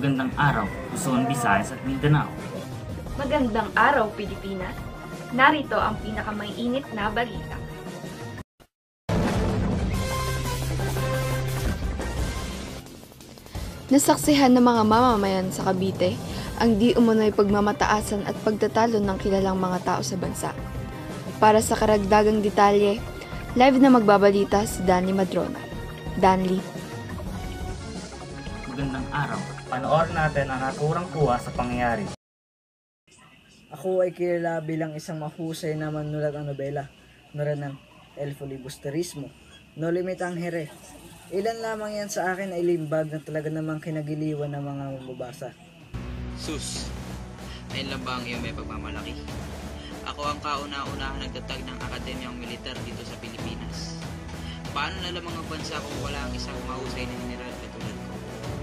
Magandang araw, Luzon, Visayas at Mindanao. Magandang araw, Pilipinas. Narito ang pinakamainit na balita. Nasaksihan ng mga mamamayan sa Cavite ang di umano'y pagmamataasan at pagtatalo ng kilalang mga tao sa bansa. Para sa karagdagang detalye, live na magbabalita si Danny Madrona. Danly. Magandang araw. Panoorin natin ang naturang kuha sa pangyayari. Ako ay kilala bilang isang mahusay na manulat ng nobela, ng El Filibusterismo, No Limit ang Here. Ilan lamang yan sa akin ay limbag na talaga namang kinagiliwan ng mga mababasa. Sus, ayun lang ba ang iyong may pagmamalaki? Ako ang kauna-unahang nagtatag ng akademyang militar dito sa Pilipinas. Paano na lamang ang bansa kung wala ang isang mahusay na general katulad ko?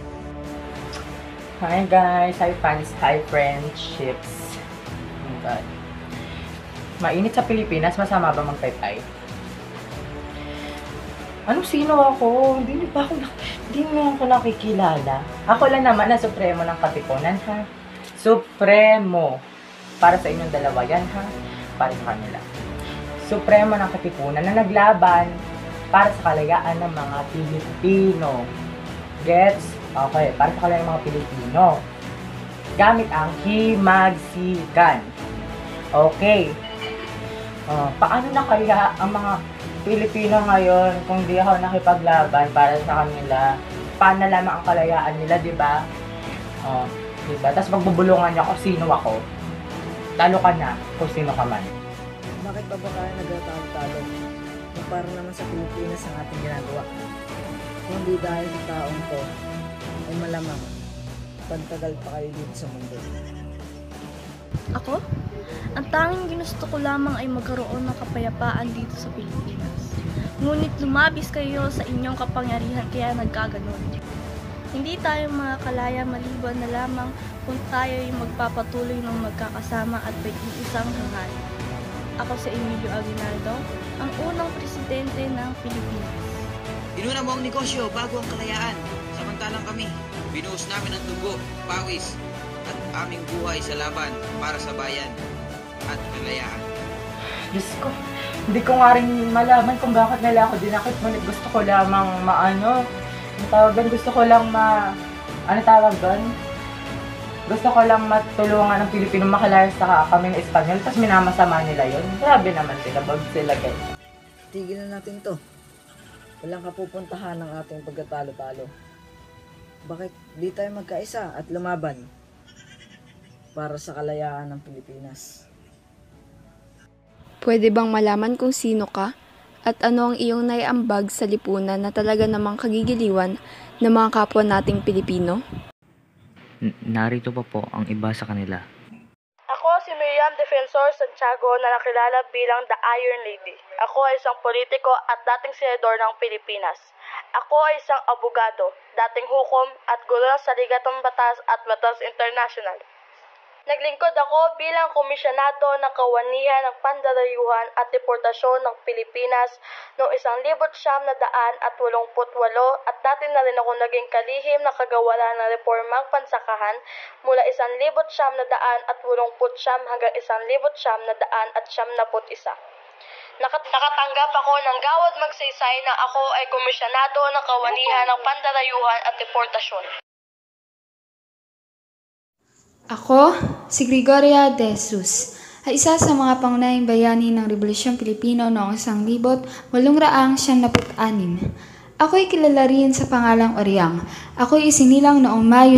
Hi guys! Hi fans! Hi friendships! Oh God. Mainit sa Pilipinas, masama ba magtaytay? Anong sino ako? Hindi mo ako nakikilala. Ako lang naman na Supremo ng Katipunan, ha? Supremo. Para sa inyong dalawa yan, ha? Para sa kanila. Supremo ng Katipunan na naglaban para sa kalayaan ng mga Pilipino. Gets? Okay, para sa kalayaan ng mga Pilipino. Gamit ang himagsikan. Okay. Paano na kaya ang mga Pilipino ngayon kung di ako nakipaglaban para sa kanila? Paano lamang ang kalayaan nila, di ba? Diba? Tapos magbubulungan niya kung sino ako. Talo ka na kung sino ka man. Bakit pa ba tayo nagtatalo-talo? Kung para naman sa Pilipinas ang ating ginagawa. Kung di dahil sa taong to, ay malamang pagtagal pa kayo dito sa mundo. Ako? Ang tanging ginusto ko lamang ay magkaroon ng kapayapaan dito sa Pilipinas. Ngunit lumabis kayo sa inyong kapangyarihan kaya nagkaganon. Hindi tayo makakalaya maliban na lamang kung tayo ay magpapatuloy ng magkakasama at pag-iisang hangarin. Ako si Emilio Aguinaldo, ang unang presidente ng Pilipinas. Inuna mo ang negosyo bago ang kalayaan. Samantalang kami, binuhos namin ang dugo, pawis, at aming buhay sa laban para sa bayan at kalayaan. Diyos ko, hindi ko nga rin malaman kung bakit nila ako dinakit. Ngunit gusto ko lamang gusto ko lang gusto ko lang matulungan ng Pilipino makalaya sa kami ng Espanyol, tapos minamasama nila yun. Grabe naman sila, bag sila guys. Tigilan natin to. Walang kapupuntahan ng ating pagkatalo-talo. Bakit di tayo magkaisa at lumaban para sa kalayaan ng Pilipinas? Pwede bang malaman kung sino ka? At ano ang iyong naiambag sa lipunan na talaga namang kagigiliwan ng mga kapwa nating Pilipino? Narito pa po ang iba sa kanila. Ako si Miriam Defensor Santiago na nakilala bilang The Iron Lady. Ako ay isang politiko at dating senador ng Pilipinas. Ako ay isang abogado, dating hukom at guro ng Saligatang Batas at Batas International. Naglingkod ako bilang komisyonado ng Kawanihan ng Pandarayuhan at Deportasyon ng Pilipinas noong 1988 at dati na rin ako naging kalihim na kagawaran ng reformang pansakahan mula 1989 hanggang 1991. Nakatanggap ako ng gawad magsaysay na ako ay komisyonado ng Kawanihan ng Pandarayuhan at Deportasyon. Ako, si Gregoria de Jesus, ay isa sa mga pangunahing bayani ng Rebolusyong Pilipino noong 1896. Ako'y kilala rin sa pangalang Oriang. Ako'y isinilang noong Mayo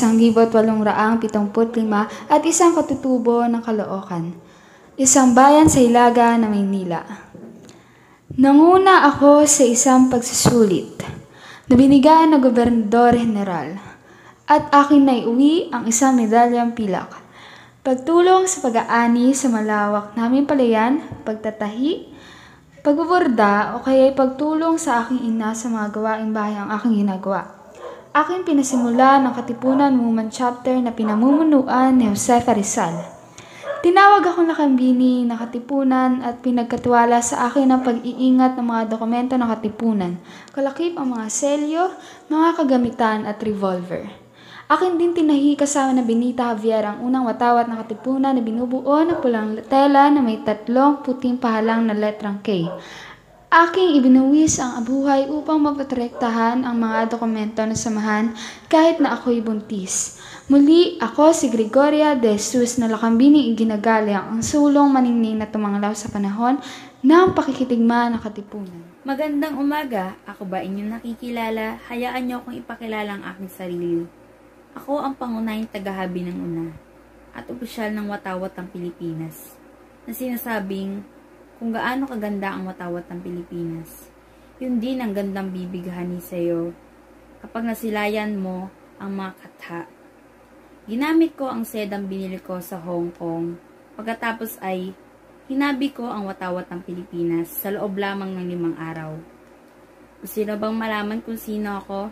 1875 at isang katutubo ng Caloocan, isang bayan sa Hilaga na Maynila. Nanguna ako sa isang pagsusulit na binigyan ng Gobernador General. At akin naiuwi ang isang medalyang pilak. Pagtulong sa pag-aani sa malawak naming palayan, pagtatahi, pagbuborda o kaya pagtulong sa aking ina sa mga gawaing bahay ang aking ginagawa. Aking pinasimula ng Katipunan Movement Chapter na pinamumunuan ni Josefa Rizal. Tinawag ako nakambini ng Katipunan at pinagkatiwala sa akin ang pag-iingat ng mga dokumento ng Katipunan, kalakip ang mga selyo, mga kagamitan at revolver. Akin din tinahi kasama na Benita Javier ang unang watawat na katipunan na binubuo ng pulang tela na may 3 puting pahalang na letrang K. Aking ibinuwis ang buhay upang maprotektahan ang mga dokumento ng samahan kahit na ako'y buntis. Muli, ako si Gregoria de Jesus na Lakambini iginagalang ang sulong maningning na tumanglaw sa panahon ng pakikitigma ng katipunan. Magandang umaga, ako ba inyong nakikilala? Hayaan niyo akong ipakilala ang aking sarili. Ako ang pangunahing tagahabi ng una at opisyal ng watawat ng Pilipinas na sinasabing kung gaano kaganda ang watawat ng Pilipinas. Yun din ang gandang bibighani sa'yo kapag nasilayan mo ang mga katha. Ginamit ko ang sedang binili ko sa Hong Kong. Pagkatapos ay hinabi ko ang watawat ng Pilipinas sa loob lamang ng 5 araw. Gusto na bang malaman kung sino ako?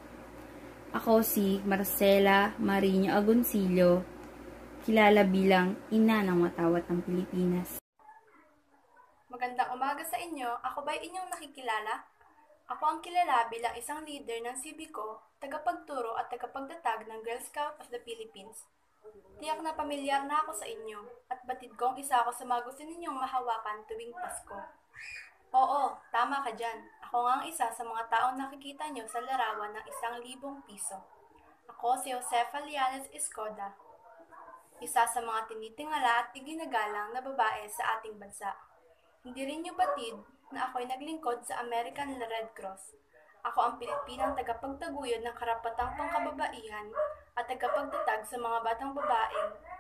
Ako si Marcela Marino Agoncillo, kilala bilang ina ng watawat ng Pilipinas. Magandang umaga sa inyo. Ako ba'y inyong nakikilala? Ako ang kilala bilang isang leader ng Civico, tagapagturo at tagapagtatag ng Girl Scout of the Philippines. Tiyak na pamilyar na ako sa inyo at batid kong isa ako sa mga gusto ninyong mahawakan tuwing Pasko. Oo, tama ka dyan. Ako nga ang isa sa mga taong nakikita nyo sa larawan ng 1,000 piso. Ako si Josefa Lianes Escoda, isa sa mga tinitingala at iginagalang na babae sa ating bansa. Hindi rin niyo batid na ako'y naglingkod sa American Red Cross. Ako ang Pilipinang tagapagtaguyod ng karapatang pangkababaihan at tagapagtatag sa mga batang babae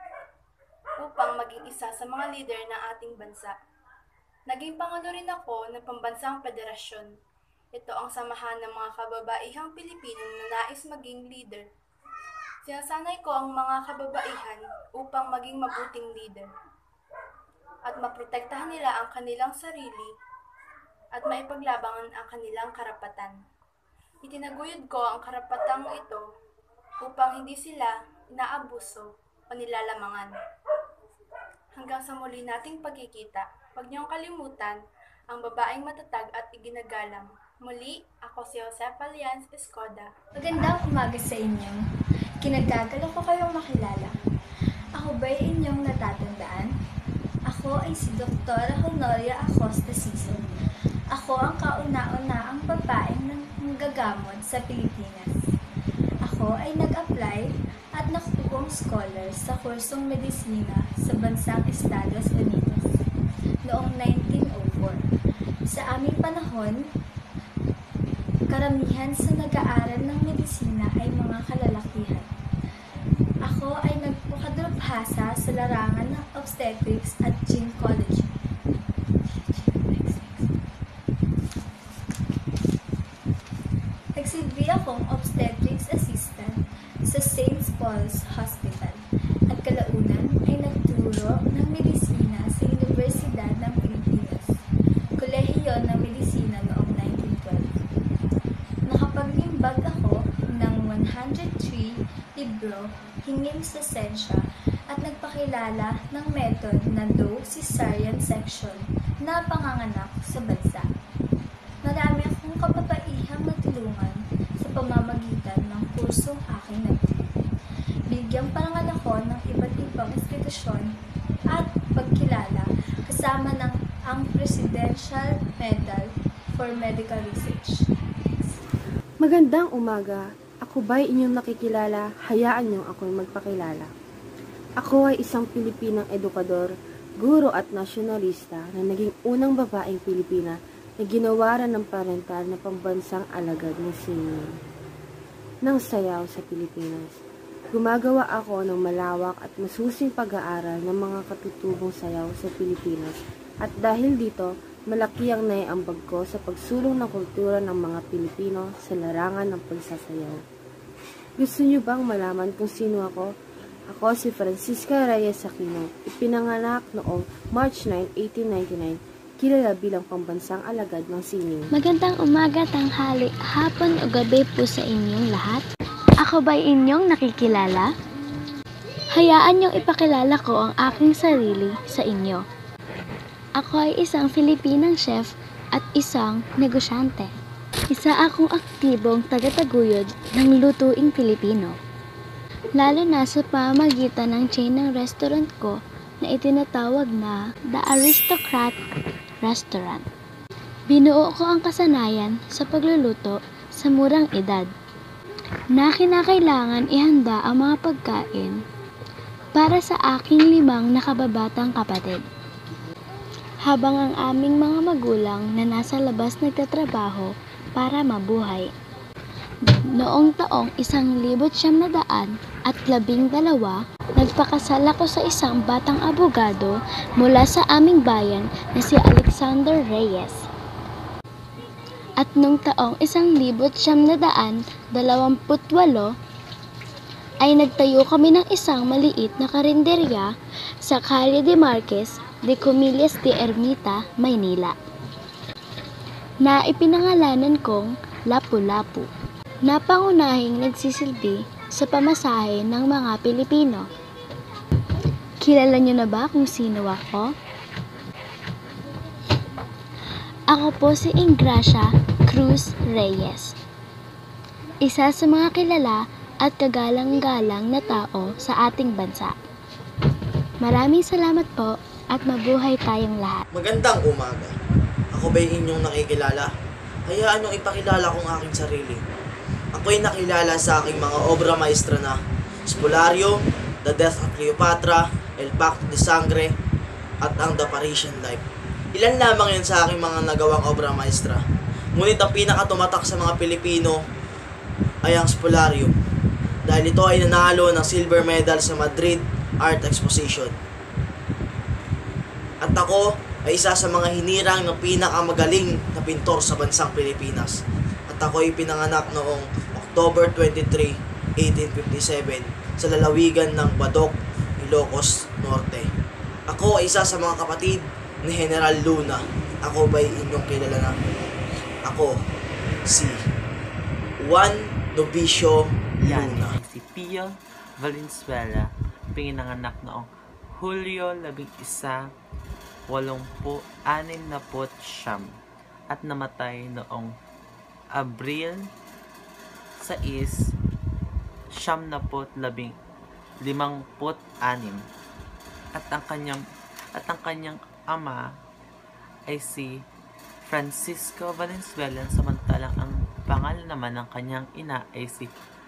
upang maging isa sa mga leader ng ating bansa. Naging pangulo rin ako ng Pambansang Federasyon. Ito ang samahan ng mga kababaihang Pilipino na nais maging leader. Sinasanay ko ang mga kababaihan upang maging mabuting leader at maprotektahan nila ang kanilang sarili at maipaglabangan ang kanilang karapatan. Itinaguyod ko ang karapatang ito upang hindi sila inaabuso o nilalamangan. Hanggang sa muli nating pagkikita, huwag niyong kalimutan ang babaeng matatag at iginagalang. Muli, ako si Josefa Lianes Escoda. Magandang umaga sa inyo. Kinagagala ko kayong makilala. Ako ba'y inyong natatandaan? Ako ay si Dr. Honoria Acosta Sison. Ako ang kauna-unaang babaeng nanggagamot sa Pilipinas. Ako ay nag-apply at nakukuha scholar sa kursong medisina sa bansang Estados Unidos noong 1904. Sa aming panahon, karamihan sa nag-aaral ng medisina ay mga kalalakihan. Ako ay nagpakadrubhasa sa larangan ng obstetrics at gynecology. Nagsilbi akong obstetrics assistant sa St. Paul's Hospital at kalaunan ay nagturo ng medisina sa Universidad ng Pilipinas, Kolehiyo ng Medisina noong 1912. Nakapaglimbag ako ng 103 libro hingim sa sensya at nagpakilala ng method na Doe Cesarean section na panganganak sa bansa. Marami akong kababaihang natulungan sa pamamagitan ng kursong aking nabili. Bigyang parangal ako ng iba't ibang institusyon at pagkilala kasama ng ang Presidential Medal for Medical Research. Magandang umaga. Ako ba'y inyong nakikilala? Hayaan niyong ako'y magpakilala. Ako ay isang Pilipinang edukador, guro at nasyonalista na naging unang babaeng Pilipina na ginawaran ng parental na pambansang alagad ng senior ng sayaw sa Pilipinas. Gumagawa ako ng malawak at masusing pag-aaral ng mga katutubong sayaw sa Pilipinas at dahil dito, malaki ang naiambag ko sa pagsulong ng kultura ng mga Pilipino sa larangan ng pagsasayaw. Gusto niyo bang malaman kung sino ako? Ako si Francisca Reyes Aquino, ipinanganak noong March 9, 1899, kilala bilang pambansang alagad ng sining. Magandang umaga, tanghali, hapon o gabi po sa inyong lahat. Ako ba'y inyong nakikilala? Hayaan niyong ipakilala ko ang aking sarili sa inyo. Ako ay isang Filipinang chef at isang negosyante. Isa akong aktibong tagataguyod ng lutuing Pilipino. lalo na sa pamamagitan ng chain ng restaurant ko na itinatawag na The Aristocrat Restaurant. Binuo ko ang kasanayan sa pagluluto sa murang edad, na kinakailangan ihanda ang mga pagkain para sa aking 5 nakababatang kapatid. Habang ang aming mga magulang na nasa labas nagtatrabaho para mabuhay. Noong taong 1912, nagpakasal ako sa isang batang abogado mula sa aming bayan na si Alexander Reyes. At noong taong 1928 ay nagtayo kami ng isang maliit na karinderya sa Calle de Marquez de Comillas de Ermita, Maynila, na ipinangalanan kong Lapu-Lapu, na pangunahing nagsisilbi sa pamasahe ng mga Pilipino. Kilala niyo na ba kung sino ako? Ako po si Ingracia Cruz Reyes, isa sa mga kilala at kagalang-galang na tao sa ating bansa. Maraming salamat po at mabuhay tayong lahat. Magandang umaga. Ako ba'y inyong nakikilala? Hayaan niyong ipakilala kong aking sarili. Ako'y nakilala sa aking mga obra maestra na Spolario, The Death of Cleopatra, El Pacto de Sangre, at ang The Parisian Life. Ilan lamang yun sa aking mga nagawang obra maestra. Ngunit ang pinakatumatak sa mga Pilipino ay ang Spolario, dahil ito ay nanalo ng silver medal sa Madrid Art Exposition. At ako ay isa sa mga hinirang ng pinakamagaling na pintor sa bansang Pilipinas. At ako ay pinanganak noong October 23, 1857 sa lalawigan ng Badok, Ilocos Norte. Ako ay isa sa mga kapatid ni General Luna. Ako ba'y inyong kilala na? Ako, si Juan Novicio Luna. Si Pio Valenzuela, pinanganak noong Hulyo 11, 86 at namatay noong Abril 6, 56. At ang kanyang ama ay si Francisco Valenzuela, samantalang ang pangalan naman ng kanyang ina ay si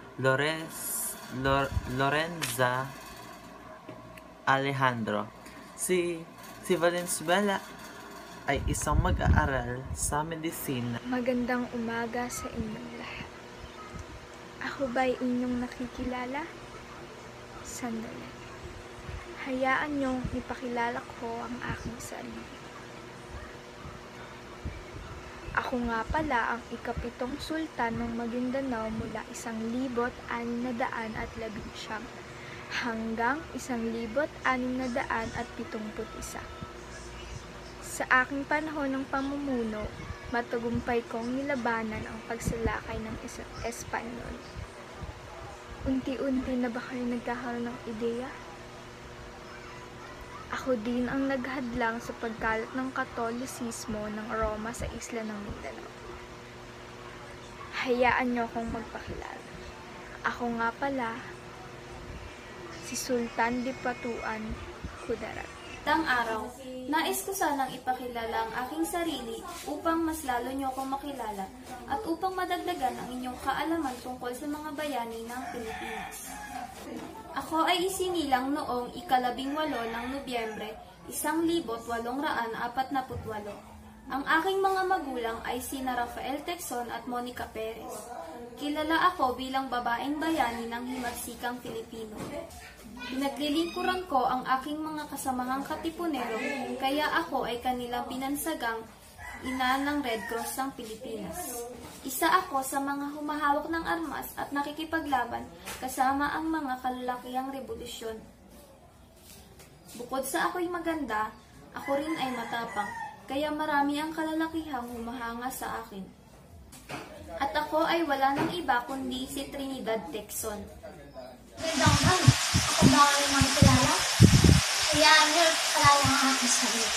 Lorenza Alejandro. Si Valenzuela ay isang mag-aaral sa medisina. Magandang umaga sa inyong lahat. Ako ba'y inyong nakikilala? Sandali. Hayaan niyong ipakilala ko ang aking sarili. Ako nga pala ang ika-7 sultan ng Maguindanao mula 1619 hanggang 1671. Sa aking panahon ng pamumuno, matagumpay kong nilabanan ang pagsalakay ng Espanyol. Unti-unti na ba kayo nagkakaroon ng ideya? Ako din ang naghadlang sa pagkalat ng Katolisismo ng Roma sa isla ng Mindanao. Hayaan niyo akong magpakilala. Ako nga pala, si Sultan Dipatuan Kudarat. Tang araw, nais ko sanang ipakilala ang aking sarili upang mas lalo niyo akong makilala at upang madagdagan ang inyong kaalaman tungkol sa mga bayani ng Pilipinas. Ako ay isinilang noong ika-18 ng Nobyembre, 1848. Ang aking mga magulang ay sina Rafael Tecson at Monica Perez. Kilala ako bilang babaeng bayani ng himagsikang Pilipino. Pinaglilingkuran ko ang aking mga kasamahang katipunero, kaya ako ay kanilang binansagang ina ng Red Cross ng Pilipinas. Isa ako sa mga humahawak ng armas at nakikipaglaban kasama ang mga kalalakihang revolusyon. Bukod sa ako'y maganda, ako rin ay matapang, kaya marami ang kalalakihang humahanga sa akin. At ako ay wala ng iba kundi si Trinidad Tecson. Ako ba ang mga kilala? Hayaan niyo kilala ang aking sarili.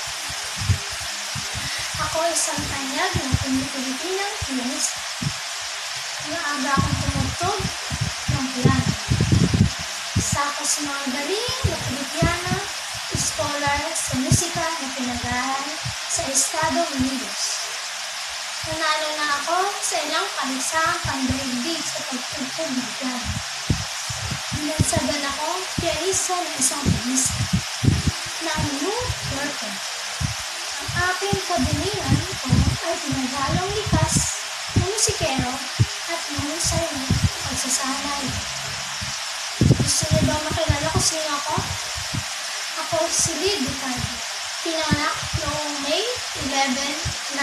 Ako ay isang tanyag ng Pilipinang pianista. Maaga akong tumugtog ng piano. Isa ako sa mga galing na Pilipina, scholar sa musika na pinag-aaral sa Estados Unidos. Nanalo na ako sa ilang kalisang pandaigdig sa pagtugtog ng piano. Binansagan ako pianista ng isang pianista na New Yorker. Ang aking kabilingan ko ay pinagalong likas ng musikero at mahusay na pagsasanay. Gusto niyo ba makilala ko sino ako? Ako si Lid Ricardo. Pinanganak noong May 11,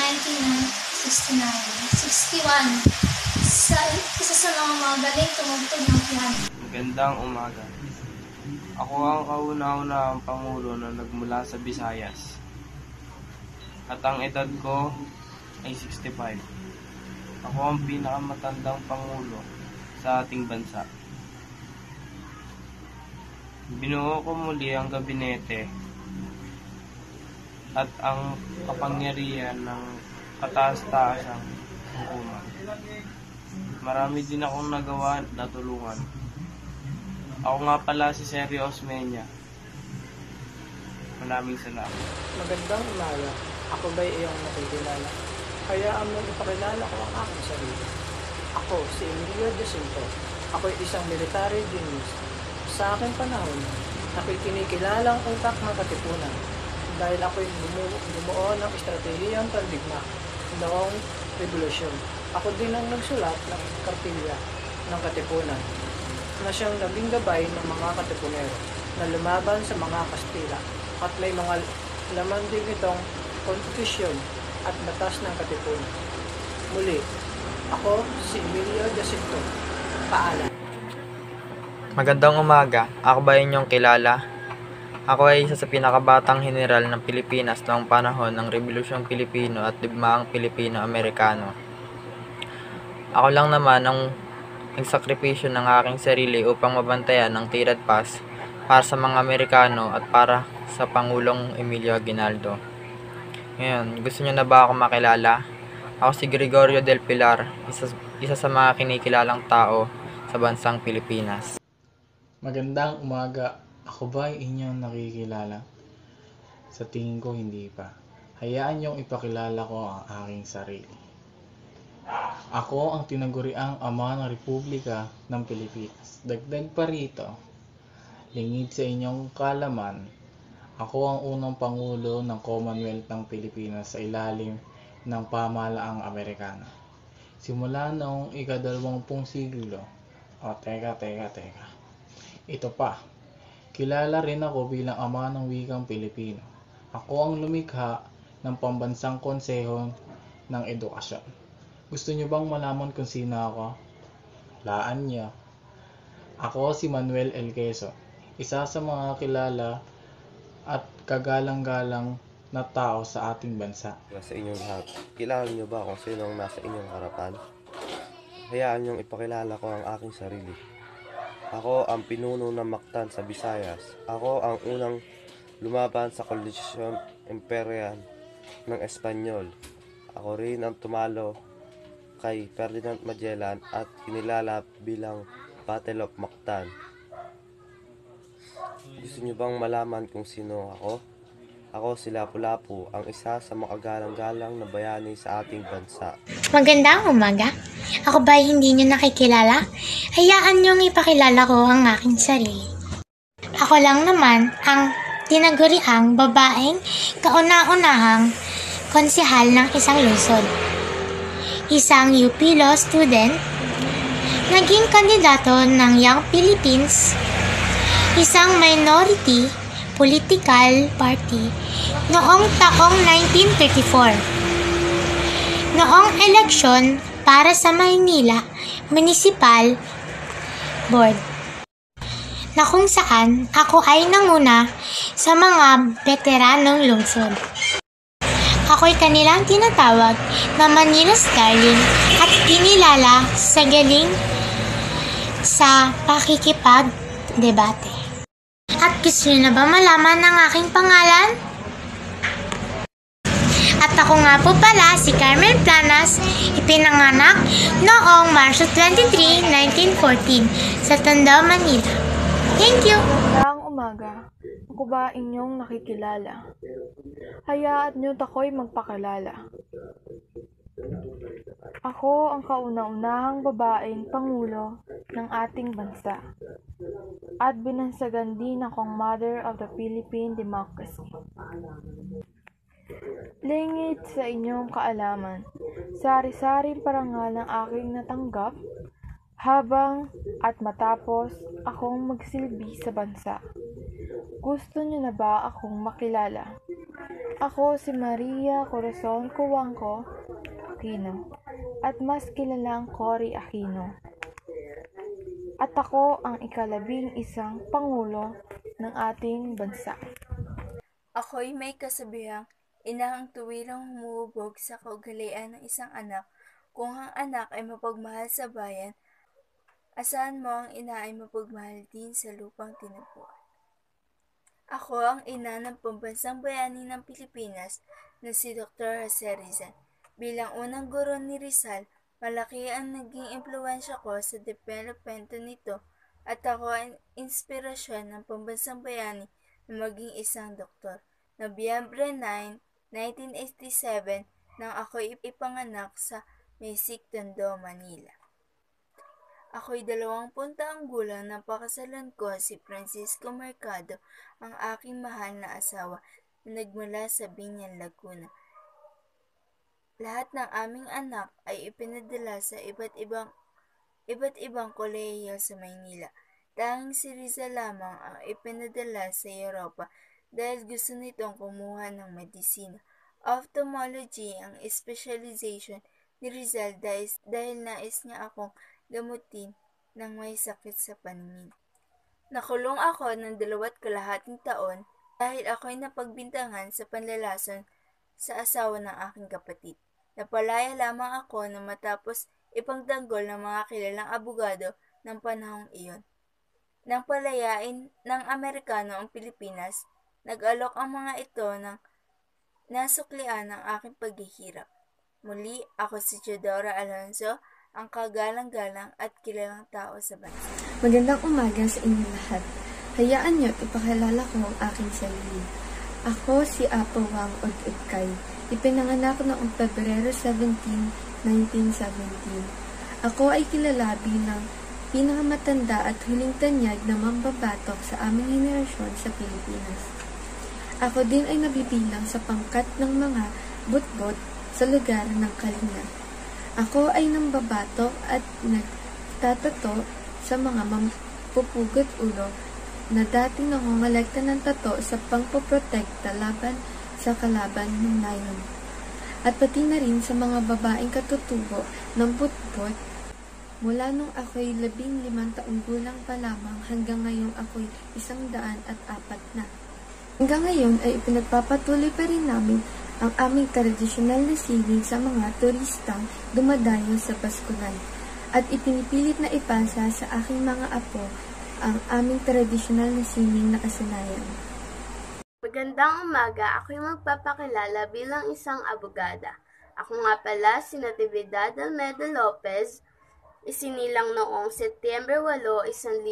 1961 sa isa sa mga magaling tumugtog ng piano. Magandang umaga. Ako ang kauna-unahang pangulo na nagmula sa Visayas. At ang edad ko ay 65. Ako ang pinakamatandang pangulo sa ating bansa. Binuo ko muli ang gabinete at ang kapangyarihan ng kataas-taasang hukuman. Marami din akong nagawa na tulungan. Ako nga pala si Sergio Osmeña. Maraming salamat. Magandang umaga. Ako ba'y iyong nakikilala? Hayaan mong ipakilala ko ang aking sarili. Ako si Emilio Jacinto. Ako ay isang military genius. Sa aking panahon, ako'y kinikilalang utak ng katipunan dahil ako'y bumuo ng estratehiyang pandigma noong revolusyon. Ako din ang nagsulat ng kartilya ng katipunan na siyang naging gabay ng mga katipunero na lumaban sa mga Kastila at may mga laman din itong konstitusyon at batas ng katipunan. Muli, ako si Emilio Jacinto. Paalam. Magandang umaga. Ako ba inyong kilala? Ako ay isa sa pinakabatang general ng Pilipinas noong panahon ng Rebolusyong Pilipino at Digmaang Pilipino-Amerikano. Ako lang naman ang nagsakripisyo ng aking sarili upang mabantayan ang tirad pass para sa mga Amerikano at para sa Pangulong Emilio Aguinaldo. Ngayon, gusto niyo na ba ako makilala? Ako si Gregorio del Pilar, isa sa mga kinikilalang tao sa bansang Pilipinas. Magandang umaga. Ako ba ay inyong nakikilala? Sa tingin ko hindi pa. Hayaan niyong ipakilala ko ang aking sarili. Ako ang tinaguriang ama ng Republika ng Pilipinas. Dagdag pa rito, lingid sa inyong kalaman, ako ang unang Pangulo ng Commonwealth ng Pilipinas sa ilalim ng pamahalaang Amerikano. Simula noong ika-20 siglo. Teka. Ito pa, kilala rin ako bilang ama ng wikang Pilipino. Ako ang lumikha ng Pambansang Konseho ng Edukasyon. Gusto niyo bang malaman kung sino ako? Laan niyo. Ako si Manuel L. Quezon, isa sa mga kilala at kagalang-galang na tao sa ating bansa. Sa inyong lahat, kilala niyo ba kung sino ang nasa inyong harapan? Hayaan niyong ipakilala ko ang aking sarili. Ako ang pinuno ng Mactan sa Visayas. Ako ang unang lumaban sa Koalisyon Imperial ng Espanyol. Ako rin ang tumalo kay Ferdinand Magellan at kinilala bilang Battle of Mactan. Gusto niyo bang malaman kung sino ako? Ako si Lapu-Lapu, ang isa sa makagalang-galang na bayani sa ating bansa. Magandang umaga. Ako ba hindi niyo nakikilala? Hayaan niyong ipakilala ko ang aking sarili. Ako lang naman ang tinaguriang babaeng kauna-unahang konsehal ng isang lungsod. Isang UP Law student, naging kandidato ng Young Philippines, isang minority political party noong taong 1934. Noong eleksyon para sa Maynila Municipal Board, na kung saan ako ay nanguna sa mga veteranong lungsod. Ako'y kanilang tinatawag na Manila's Darling at kinilala sa galing sa pakikipag-debate. At gusto niyo na ba malaman ang aking pangalan? At ako nga po pala si Carmen Planas, ipinanganak noong Marso 23, 1914 sa Tondo, Manila. Thank you! Magandang umaga. Ako ba inyong nakikilala? Hayaan niyo't ako'y magpakilala. Ako ang kauna-unahang babaeng Pangulo ng ating bansa. At binansagan din akong Mother of the Philippine Democracy. Lingid sa inyong kaalaman, sari-saring parangal ng aking natanggap habang at matapos akong magsilbi sa bansa. Gusto niyo na ba akong makilala? Ako si Maria Corazon Cuangco Aquino at mas kilalang Cory Aquino. At ako ang ika-11 Pangulo ng ating bansa. Ako'y may kasabihang ina ang tuwirang humuhubog sa kaugalian ng isang anak. Kung ang anak ay mapagmahal sa bayan, asahan mo ang ina ay mapagmahal din sa lupang tinubuan. Ako ang ina ng pambansang bayani ng Pilipinas na si Dr. Jose Rizal. Bilang unang guro ni Rizal, malaki ang naging impluwensya ko sa developmento nito at ako ang inspirasyon ng pambansang bayani na maging isang doktor. Nobyembre 9, 1987 nang ako'y ipanganak sa Mesig, Tondo, Manila. Ako'y 20 taong gulang nang pakasalan ko si Francisco Mercado, ang aking mahal na asawa na nagmula sa Binyan, Laguna. Lahat ng aming anak ay ipinadala sa iba't ibang kolehiyo sa Maynila. Tanging si Rizal lamang ang ipinadala sa Europa dahil gusto nitong kumuha ng medisina. Ophthalmology ang specialization ni Rizal dahil nais niya akong gamutin ng may sakit sa paningin. Nakulong ako ng 2.5 taon dahil ako'y napagbintangan sa panlalason sa asawa ng aking kapatid. Napalaya lamang ako na matapos ipagtanggol ng mga kilalang abogado ng panahong iyon. Nang palayain ng Amerikano ang Pilipinas, nag-alok ang mga ito ng nasuklian ng aking paghihirap. Muli, ako si Teodora Alonzo, ang kagalang-galang at kilalang tao sa bansa. Magandang umaga sa inyo lahat. Hayaan niyo ipakilala ko ang aking sarili. Ako si Apo Wang Od-Udkay. Ipinanganak noong Pebrero 17, 1917. Ako ay kilala bilang pinakamatanda at huling tanyag na mambabatok sa aming henerasyon sa Pilipinas. Ako din ay nabibilang sa pangkat ng mga butbot sa lugar ng Kalinga. Ako ay nambabatok at nagtatato sa mga mampupugot ulo na dating nangongolekta ng tato sa pangpoprotekta laban sa kalaban ng nayon. At pati na rin sa mga babaeng katutubo ng butbot mula nung ako'y 15 taong gulang pa lamang hanggang ngayong ako'y 104 na. Hanggang ngayon ay ipinagpapatuloy pa rin namin ang aming tradisyonal na sining sa mga turistang dumadayo sa Baskulan at ipinipilit na ipasa sa aking mga apo ang aming tradisyonal na sining na kasanayan. Magandang umaga, ako'y magpapakilala bilang isang abogada. Ako nga pala si Natividad Almeida Lopez, isinilang noong Setyembre 8,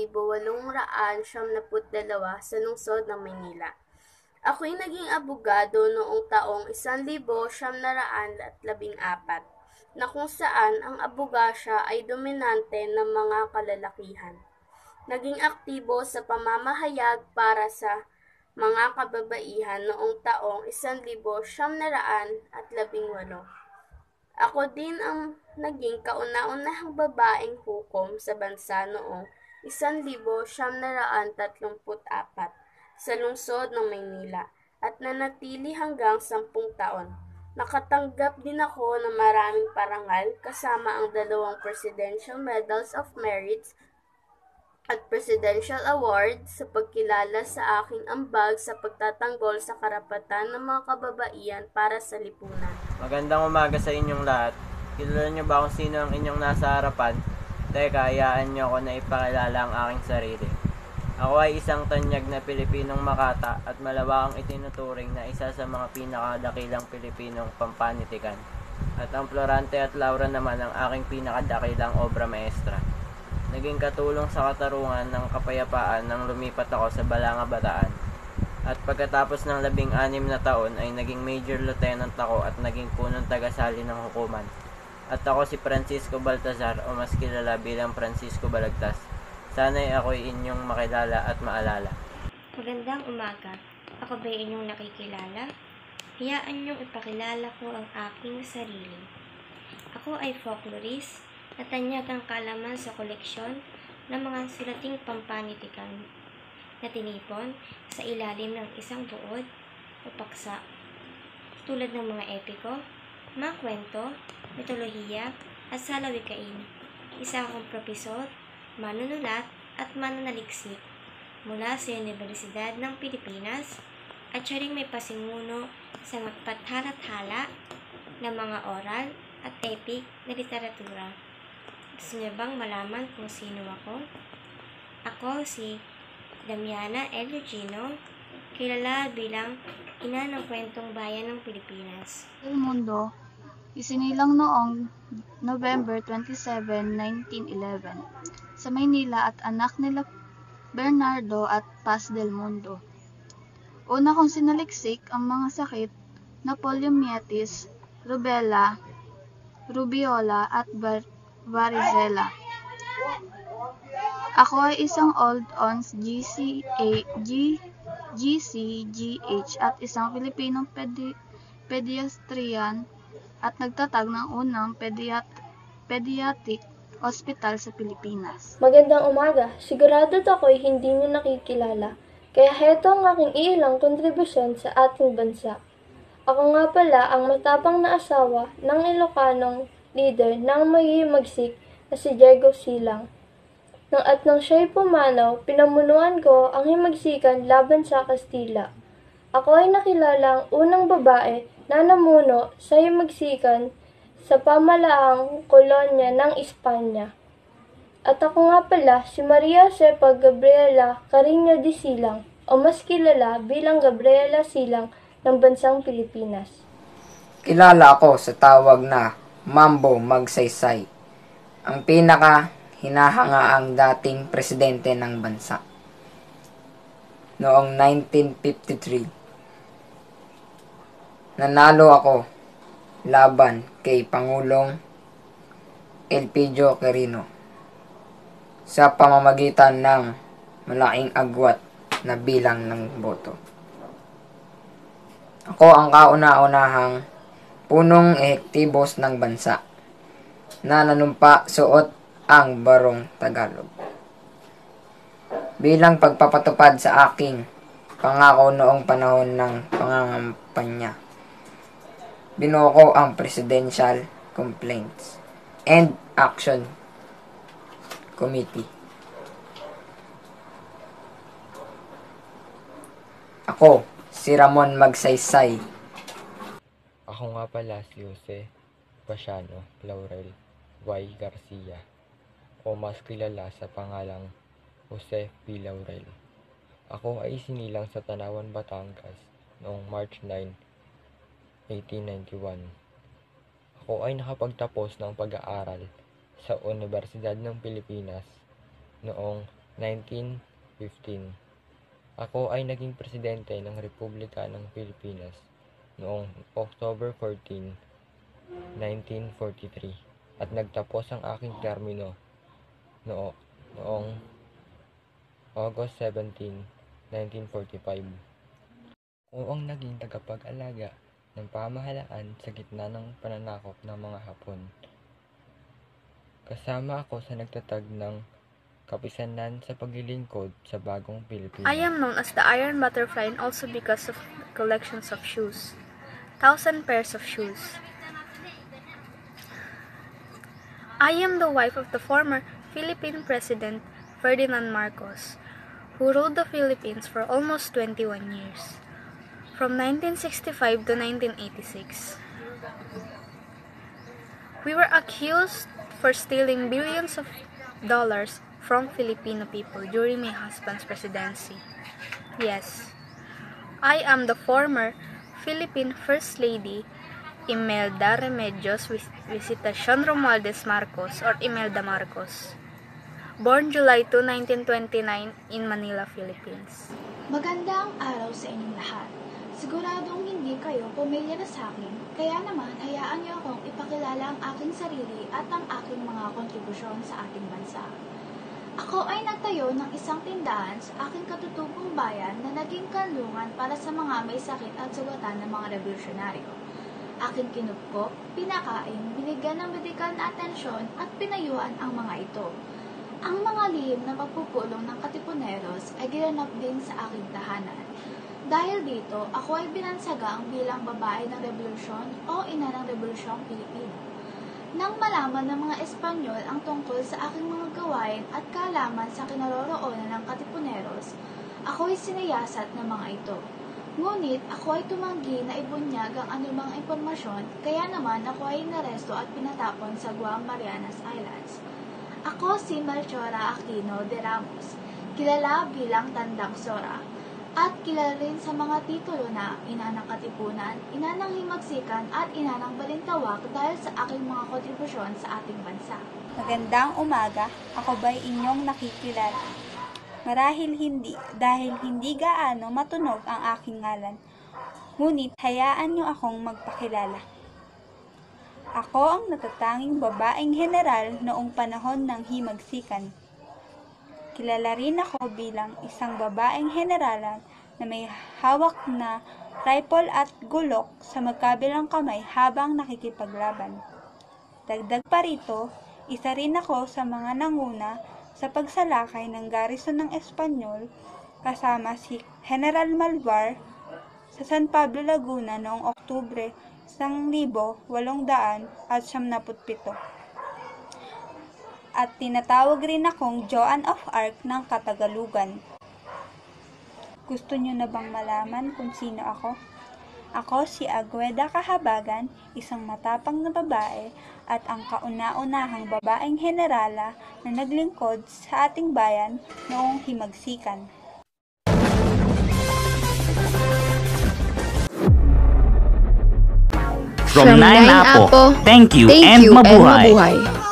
1872 sa lungsod ng Maynila. Ako'y naging abogado noong taong 1914 na kung saan ang abogasya ay dominante ng mga kalalakihan. Naging aktibo sa pamamahayag para sa mga kababaihan noong taong 1918. Ako din ang naging kauna-unahang babaeng hukom sa bansa noong 1934 sa lungsod ng Maynila at nanatili hanggang 10 taon. Nakatanggap din ako ng maraming parangal kasama ang 2 Presidential Medals of Merit at Presidential Award sa pagkilala sa aking ambag sa pagtatanggol sa karapatan ng mga kababaihan para sa lipunan. Magandang umaga sa inyong lahat. Kilala niyo ba kung sino ang inyong nasa harapan? Teka, hayaan niyo ako na ipakilala ang aking sarili. Ako ay isang tanyag na Pilipinong Makata at malawakang itinuturing na isa sa mga pinakadakilang Pilipinong pampanitikan. At ang Florante at Laura naman ang aking pinakadakilang obra maestra. Naging katulong sa katarungan ng kapayapaan nang lumipat ako sa Balanga, Bataan. At pagkatapos ng 16 na taon ay naging Major Lieutenant ako at naging punong tagasali ng hukuman. At ako si Francisco Baltazar o mas kilala bilang Francisco Balagtas. Sana'y ako'y inyong makilala at maalala. Magandang umaga. Ako ba inyong nakikilala? Hayaan niyong ipakilala ko ang aking sarili. Ako ay folklorist na tanyagang kaalaman sa koleksyon ng mga sulating pampanitikan na tinipon sa ilalim ng isang buod o paksa tulad ng mga epiko, mga kwento, mitolohiya at salawikain. Isa akong propesor, manunulat at mananaliksik mula sa Universidad ng Pilipinas at siya ring may pasimuno sa magpathalathala ng mga oral at epic na literatura. Gusto niyo bang malaman kung sino ako? Ako si Damiana L. Eugenio, kilala bilang ina ng kwentong bayan ng Pilipinas. El Mundo, isinilang noong November 27, 1911 sa Maynila at anak nila Bernardo at Paz del Mundo. Una kong sinaliksik ang mga sakit na poliomyelitis, rubella, rubiola at varicella. Ako ay isang Old-ons GCGH at isang Pilipinong pediatrian at nagtatag ng unang pediatric hospital sa Pilipinas. Magandang umaga. Sigurado't ako'y hindi niyo nakikilala. Kaya heto ang aking ilang kontribusyon sa ating bansa. Ako nga pala ang matapang na asawa ng Ilocanong leader ng magimagsik na si Diego Silang. Nang siya'y pumanaw, pinamunuan ko ang himagsikan laban sa Kastila. Ako ay nakilala ang unang babae na namuno sa himagsikan sa pamalaang kolonya ng Espanya. At ako nga pala si Maria Josefa Gabriela Carreño de Silang o mas kilala bilang Gabriela Silang ng bansang Pilipinas. Kilala ako sa tawag na Mambo Magsaysay, ang pinaka hinahangaang dating presidente ng bansa. Noong 1953, nanalo ako laban kay Pangulong Elpidio Quirino sa pamamagitan ng malaking agwat na bilang ng boto. Ako ang kauna-unahang punong ehektibos ng bansa na nanumpa suot ang barong Tagalog. Bilang pagpapatupad sa aking pangako noong panahon ng pangangampanya, binuo ko ang Presidential Complaints and Action Committee. Ako, si Ramon Magsaysay. Ako nga pala si Jose Pasiano Laurel Y. Garcia, o mas kilala sa pangalang Jose P. Laurel. Ako ay sinilang sa Tanawan, Batangas noong March 9, 1891. Ako ay nakapagtapos ng pag-aaral sa Universidad ng Pilipinas noong 1915. Ako ay naging presidente ng Republika ng Pilipinas noong October 14, 1943 at nagtapos ang aking termino noong August 17, 1945. Ako ang naging tagapag-alaga ng pamahalaan sa gitna ng pananakop ng mga Hapon. Kasama ako sa nagtatag ng kapisanan sa paglilingkod sa bagong Pilipinas. I am known as the Iron Butterfly and also because of collections of shoes. 1,000 pairs of shoes. I am the wife of the former Philippine President Ferdinand Marcos, who ruled the Philippines for almost 21 years, from 1965 to 1986. We were accused for stealing billions of dollars from Filipino people during my husband's presidency. Yes, I am the former Philippine First Lady Imelda Remedios Visitacion Romualdez Marcos or Imelda Marcos. born July 2, 1929 in Manila, Philippines. Magandang araw sa inyong lahat. Siguradong hindi kayo pamilyar sa akin, kaya naman hayaan niyo akong ipakilala ang aking sarili at ang aking mga kontribusyon sa ating bansa. Ako ay nagtayo ng isang tindahan sa aking katutubong bayan na naging kanlungan para sa mga may sakit at sugatan ng mga revolusyonaryo. Aking kinupkop, pinakain, binigyan ng medikal na atensyon at pinayuan ang mga ito. Ang mga lihim na pagpupulong ng Katipuneros ay ginanap din sa aking tahanan. Dahil dito, ako ay binansagang bilang babae ng revolusyon o ina ng revolusyong Pilipino. Nang malaman ng mga Espanyol ang tungkol sa aking mga gawain at kaalaman sa kinaroroonan ng Katipuneros, ako ay sinayasat ng mga ito. Ngunit ako ay tumanggi na ibunyag ang anumang impormasyon, kaya naman ako ay inaresto at pinatapon sa Guam, Marianas Islands. Ako si Melchora Aquino de Ramos, kilala bilang Tandang Sora, at kilala rin sa mga titulo na Ina ng Katipunan, Ina ng Himagsikan at Ina ng Balintawak dahil sa aking mga kontribusyon sa ating bansa. Magandang umaga, ako ba'y inyong nakikilala? Marahil hindi, dahil hindi gaano matunog ang aking ngalan. Ngunit hayaan niyo akong magpakilala. Ako ang natatanging babaeng general noong panahon ng himagsikan. Kilala rin ako bilang isang babaeng generalan na may hawak na rifle at gulok sa magkabilang kamay habang nakikipaglaban. Dagdag pa rito, isa rin ako sa mga nanguna sa pagsalakay ng garrison ng Espanyol kasama si General Malvar sa San Pablo, Laguna noong Oktubre 1877. At tinatawag rin akong Joan of Arc ng Katagalugan. Gusto nyo na bang malaman kung sino ako? Ako si Agueda Cahabagan, isang matapang na babae at ang kauna-unahang babaeng generala na naglingkod sa ating bayan noong himagsikan. From 9 Apo, thank you and mabuhay!